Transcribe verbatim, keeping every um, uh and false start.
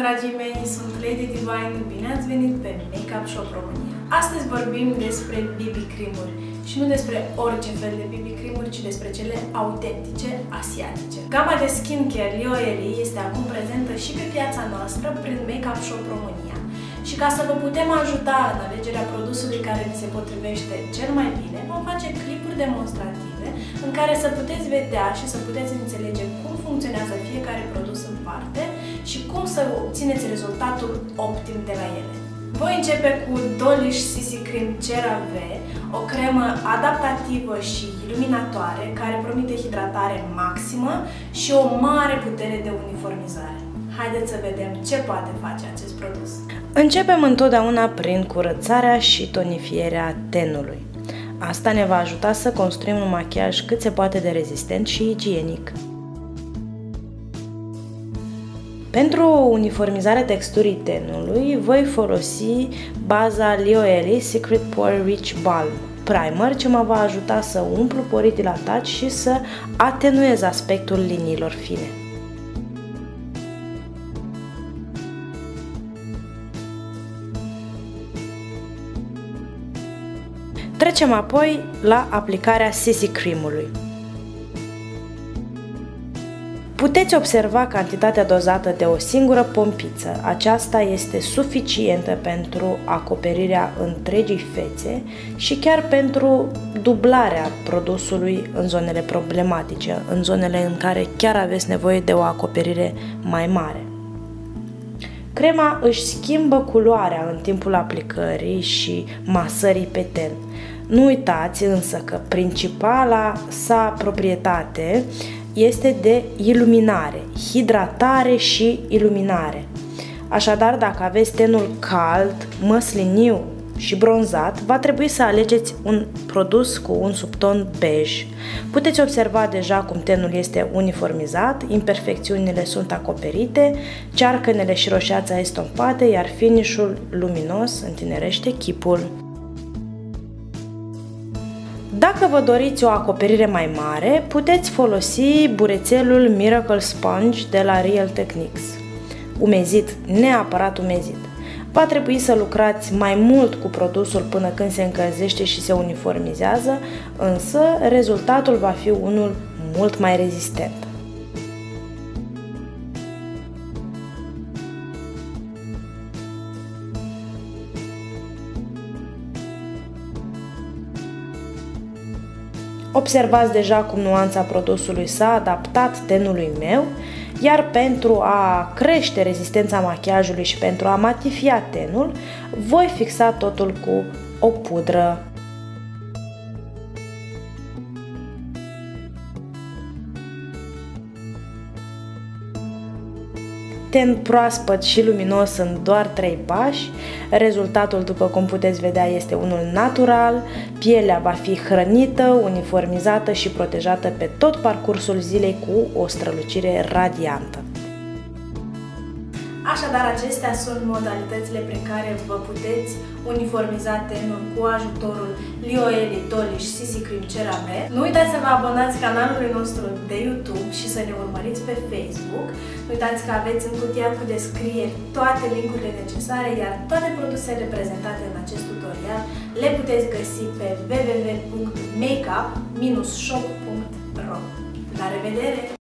dragii mei, sunt Lady Divine, bine ați venit pe Makeup Shop România. Astăzi vorbim despre B B cream-uri și nu despre orice fel de B B cream-uri, ci despre cele autentice asiatice. Gama de skincare Lio Eli este acum prezentă și pe piața noastră prin Makeup Shop România. Și ca să vă putem ajuta în alegerea produsului care vi se potrivește cel mai bine, vom face clipuri demonstrative în care să puteți vedea și să puteți înțelege cum funcționează fiecare produs în parte și cum să obțineți rezultatul optim de la ele. Voi începe cu Dolish C C Cream CeraVe, o cremă adaptativă și iluminatoare care promite hidratare maximă și o mare putere de uniformizare. Haideți să vedem ce poate face acest produs. Începem întotdeauna prin curățarea și tonifierea tenului. Asta ne va ajuta să construim un machiaj cât se poate de rezistent și igienic. Pentru uniformizarea texturii tenului voi folosi baza Lio Eli Secret Pore Rich Balm Primer, ce mă va ajuta să umplu porii dilatați și să atenuez aspectul liniilor fine. Trecem apoi la aplicarea C C Cream-ului. Puteți observa cantitatea dozată de o singură pompiță. Aceasta este suficientă pentru acoperirea întregii fețe și chiar pentru dublarea produsului în zonele problematice, în zonele în care chiar aveți nevoie de o acoperire mai mare. Crema își schimbă culoarea în timpul aplicării și masării pe ten. Nu uitați însă că principala sa proprietate este de iluminare, hidratare și iluminare. Așadar, dacă aveți tenul cald, măsliniu și bronzat, va trebui să alegeți un produs cu un subton bej. Puteți observa deja cum tenul este uniformizat, imperfecțiunile sunt acoperite, cearcănele și roșeața estompate, iar finish-ul luminos întinerește chipul. Dacă vă doriți o acoperire mai mare, puteți folosi burețelul Miracle Sponge de la Real Techniques. Umezit, neapărat umezit. Va trebui să lucrați mai mult cu produsul până când se încălzește și se uniformizează, însă rezultatul va fi unul mult mai rezistent. Observați deja cum nuanța produsului s-a adaptat tenului meu, iar pentru a crește rezistența machiajului și pentru a matifia tenul, voi fixa totul cu o pudră. Ten proaspăt și luminos în doar trei pași. Rezultatul, după cum puteți vedea, este unul natural. Pielea va fi hrănită, uniformizată și protejată pe tot parcursul zilei cu o strălucire radiantă. Așadar, acestea sunt modalitățile prin care vă puteți uniformiza tenul cu ajutorul Lio Eli Dolish C C Cream CeraVe. Nu uitați să vă abonați canalului nostru de YouTube și să ne urmăriți pe Facebook. Nu uitați că aveți în cutia cu descrieri toate linkurile necesare, iar toate produsele prezentate în acest tutorial le puteți găsi pe w w w punct makeup shop punct ro. La revedere!